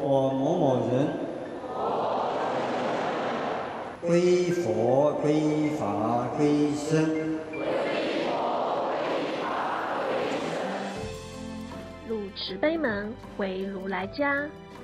我某某人归佛、归法、归僧。 入慈悲门为如来家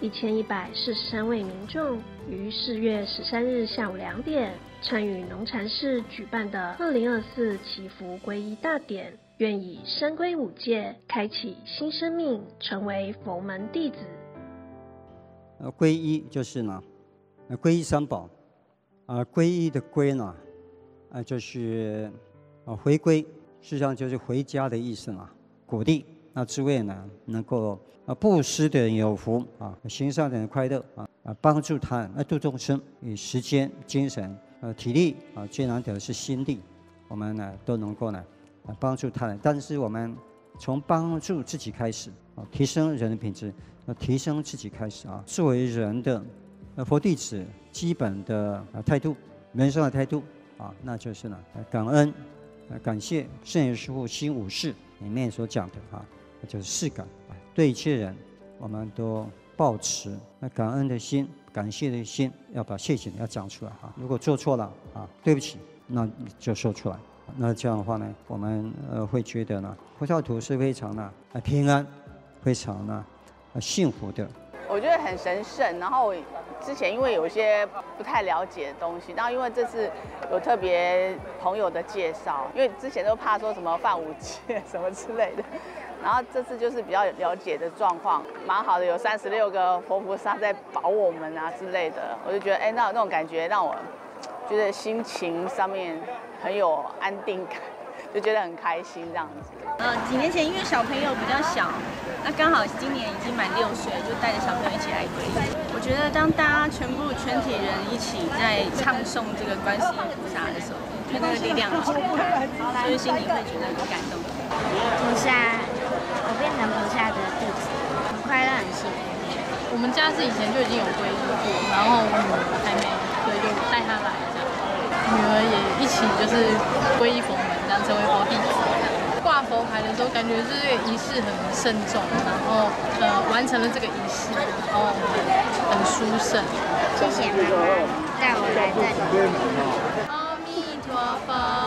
，1143位民众于4月13日下午2点，参与农禅寺举办的2024祈福皈依大典，愿以三皈五戒开启新生命，成为佛门弟子。 皈依就是呢，皈依三宝。皈依的皈呢，就是回归，实际上就是回家的意思呢。鼓励那诸位呢，能够布施的人有福行善的人快乐帮助他人度众生，以时间、精神、体力最难得的是心力，我们呢都能够呢帮助他人。但是我们从帮助自己开始提升人的品质，提升自己开始作为人的佛弟子基本的态度，人生的态度那就是呢感恩、感谢圣严师父心五事里面所讲的就是事感对一切人我们都抱持感恩的心、感谢的心，要把谢谢要讲出来如果做错了对不起，那就说出来。那这样的话呢，我们会觉得呢，佛教徒是非常的平安、非常的幸福的。 我觉得很神圣，然后之前因为有一些不太了解的东西，然后因为这次有特别朋友的介绍，因为之前都怕说什么犯五戒什么之类的，然后这次就是比较了解的状况，蛮好的，有36个佛菩萨在保我们之类的，我就觉得那种感觉让我觉得心情上面很有安定感，就觉得很开心这样子。 几年前因为小朋友比较小，那刚好今年已经满6岁，就带着小朋友一起来皈依。我觉得当大家全体人一起在唱诵这个观世音菩萨的时候，我觉得那个力量很强大，所以心里会觉得很感动。 菩萨，我变成菩萨的弟子，很快乐，很幸福。 我们家是以前就已经有皈依过，然后女儿还没，所以就带她来这样。女儿也一起就是皈依佛门，这样成为佛弟子。挂佛牌的时候，感觉就是这个仪式很慎重，然后完成了这个仪式，然后很殊胜。 谢谢妈妈带我来这里。 阿弥陀佛。